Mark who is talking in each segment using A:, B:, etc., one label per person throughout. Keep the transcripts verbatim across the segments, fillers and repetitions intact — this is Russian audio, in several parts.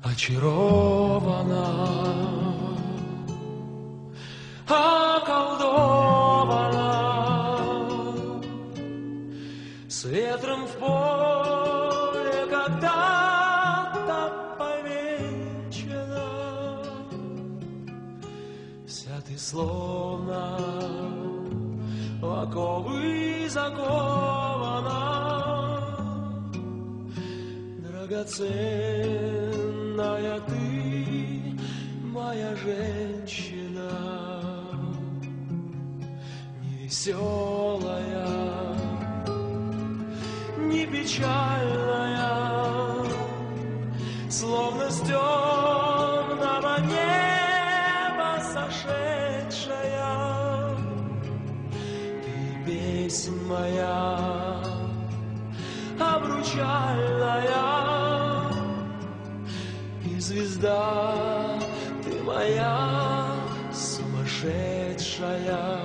A: очарована, околдована, с ветром в поле когда-то повенчана. Вся ты словно в оковы закована, драгоценная ты, моя женщина, не веселая, не печальная, словно с темного неба сошедшая. Ты песнь моя обручальная, и звезда ты моя сумасшедшая.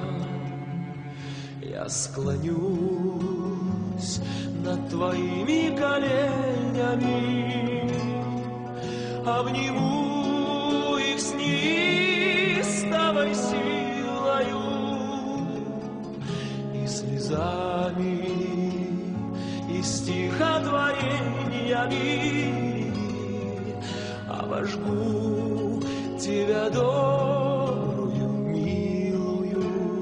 A: Я склонюсь над твоими коленями, обниму их с неистовой силою и слезами, и стихотворениями обожгу тебя добрую, милую.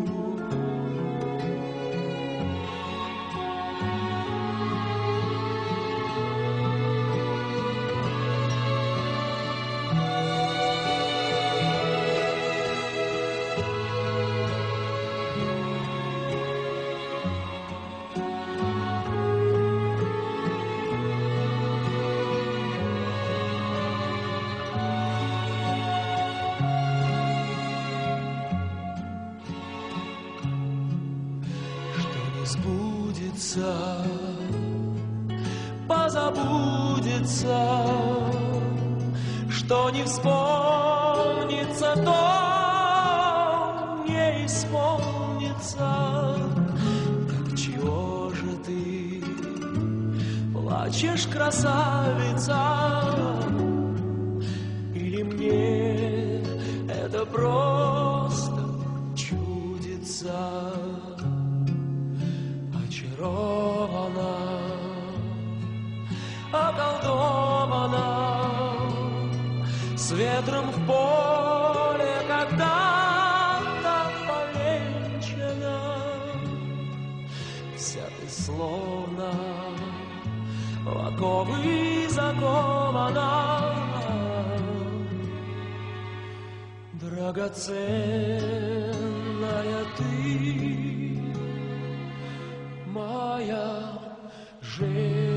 A: Сбудется, позабудется, что не вспомнится, то не исполнится. Так чего же ты плачешь, красавица? Или мне это просто чудится? Очарована, околдована, с ветром в поле когда-то повенчана. Вся ты словно в оковы закована, драгоценная ты, моя женщина.